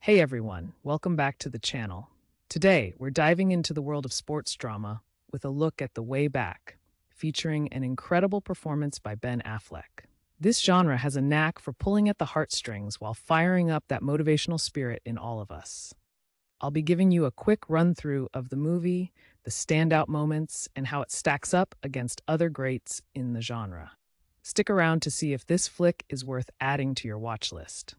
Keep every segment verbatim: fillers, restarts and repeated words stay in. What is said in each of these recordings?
Hey everyone, welcome back to the channel. Today, we're diving into the world of sports drama with a look at The Way Back, featuring an incredible performance by Ben Affleck. This genre has a knack for pulling at the heartstrings while firing up that motivational spirit in all of us. I'll be giving you a quick run through of the movie, the standout moments, and how it stacks up against other greats in the genre. Stick around to see if this flick is worth adding to your watch list.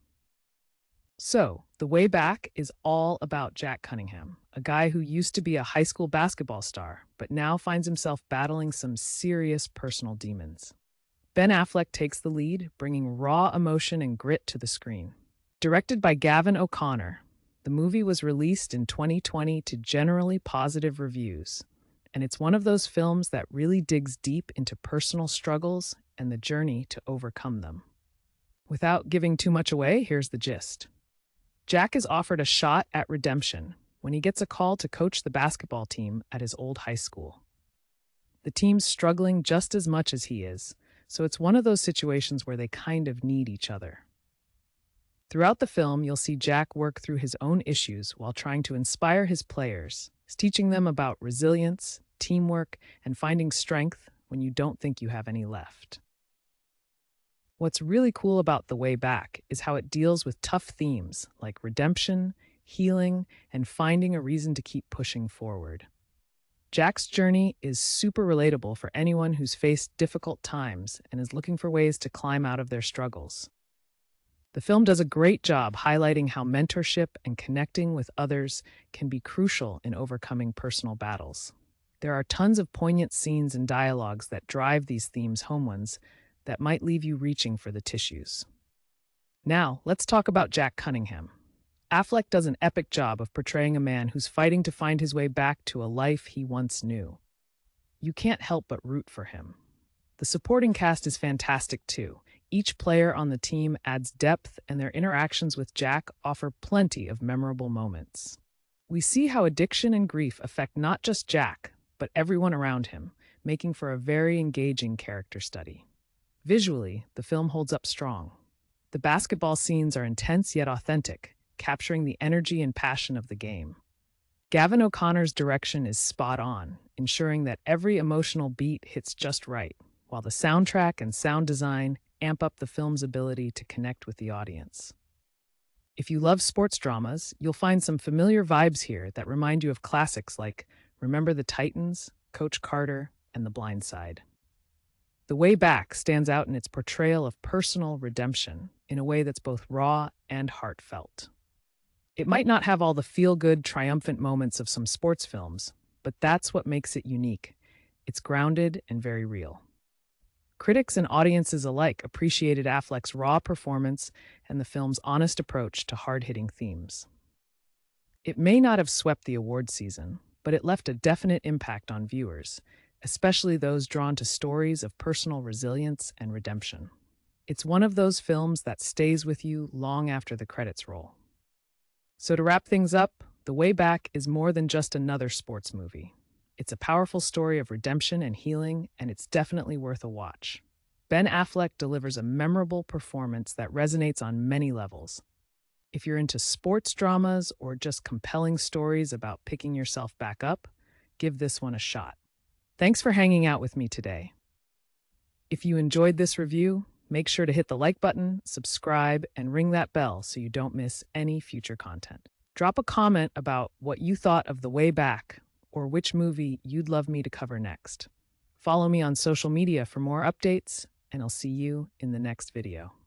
So, The Way Back is all about Jack Cunningham, a guy who used to be a high school basketball star, but now finds himself battling some serious personal demons. Ben Affleck takes the lead, bringing raw emotion and grit to the screen. Directed by Gavin O'Connor, the movie was released in twenty twenty to generally positive reviews, and it's one of those films that really digs deep into personal struggles and the journey to overcome them. Without giving too much away, here's the gist. Jack is offered a shot at redemption when he gets a call to coach the basketball team at his old high school. The team's struggling just as much as he is, so it's one of those situations where they kind of need each other. Throughout the film, you'll see Jack work through his own issues while trying to inspire his players, teaching them about resilience, teamwork, and finding strength when you don't think you have any left. What's really cool about The Way Back is how it deals with tough themes like redemption, healing, and finding a reason to keep pushing forward. Jack's journey is super relatable for anyone who's faced difficult times and is looking for ways to climb out of their struggles. The film does a great job highlighting how mentorship and connecting with others can be crucial in overcoming personal battles. There are tons of poignant scenes and dialogues that drive these themes home ones that might leave you reaching for the tissues. Now, let's talk about Jack Cunningham. Affleck does an epic job of portraying a man who's fighting to find his way back to a life he once knew. You can't help but root for him. The supporting cast is fantastic too. Each player on the team adds depth, and their interactions with Jack offer plenty of memorable moments. We see how addiction and grief affect not just Jack, but everyone around him, making for a very engaging character study. Visually, the film holds up strong. The basketball scenes are intense yet authentic, capturing the energy and passion of the game. Gavin O'Connor's direction is spot on, ensuring that every emotional beat hits just right, while the soundtrack and sound design amp up the film's ability to connect with the audience. If you love sports dramas, you'll find some familiar vibes here that remind you of classics like Remember the Titans, Coach Carter, and The Blind Side. The Way Back stands out in its portrayal of personal redemption in a way that's both raw and heartfelt. It might not have all the feel-good, triumphant moments of some sports films, but that's what makes it unique. It's grounded and very real. Critics and audiences alike appreciated Affleck's raw performance and the film's honest approach to hard-hitting themes. It may not have swept the award season, but it left a definite impact on viewers, especially those drawn to stories of personal resilience and redemption. It's one of those films that stays with you long after the credits roll. So to wrap things up, The Way Back is more than just another sports movie. It's a powerful story of redemption and healing, and it's definitely worth a watch. Ben Affleck delivers a memorable performance that resonates on many levels. If you're into sports dramas or just compelling stories about picking yourself back up, give this one a shot. Thanks for hanging out with me today. If you enjoyed this review, make sure to hit the like button, subscribe, and ring that bell so you don't miss any future content. Drop a comment about what you thought of The Way Back or which movie you'd love me to cover next. Follow me on social media for more updates, and I'll see you in the next video.